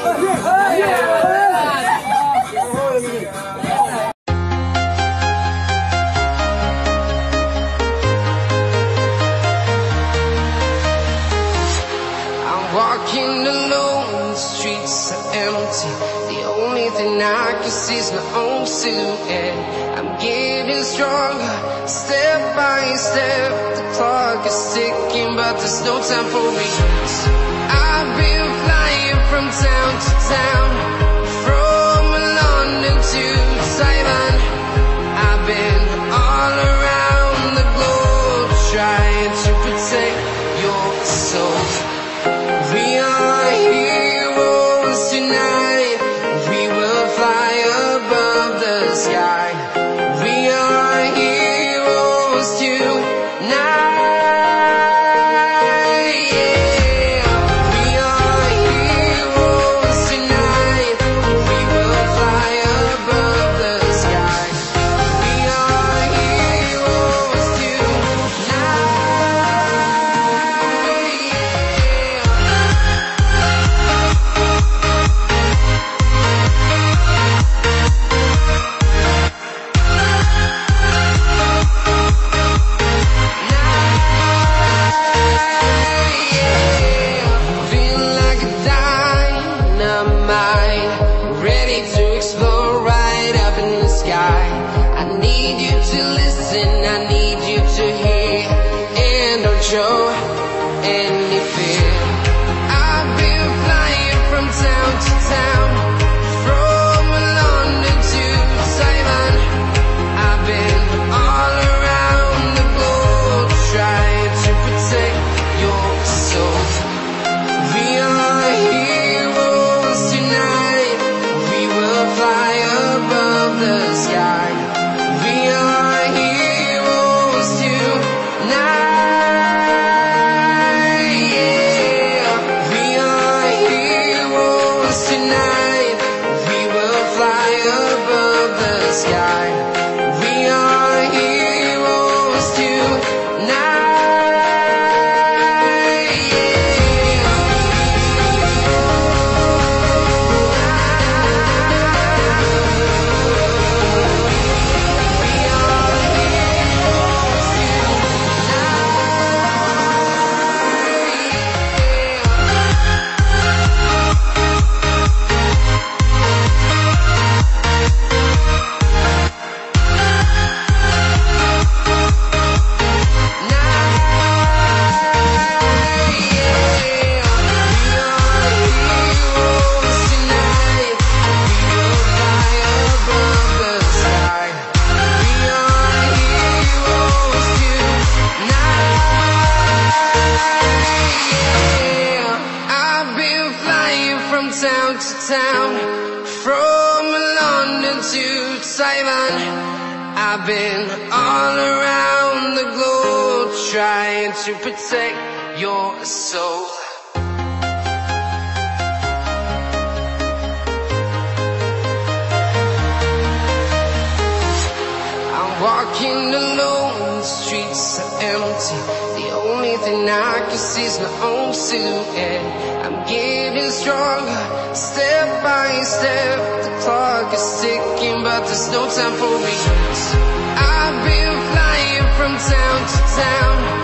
Walking alone, the streets are empty. The only thing I can see is my own silhouette. I'm getting stronger, step by step. The clock is ticking, but there's no time for me. I've been flying from town to town, from London to Taiwan. I've been all around the globe, trying to protect your soul. We are heroes tonight. We will fly above the sky. We are heroes tonight. Yeah. We are heroes tonight. We will fly above the sky. We are heroes tonight. Show any fear. I've been flying from town to town, from London to Taiwan. I've been all around the globe, trying to protect your soul. We are heroes tonight. We will fly above the sky. We are heroes tonight. Town to town, from London to Taiwan. I've been all around the globe, trying to protect your soul. I'm walking alone, the streets are empty. The only thing I can see is my own silhouette. I'm getting stronger, step by step. The clock is ticking, but there's no time for me. I've been flying from town to town,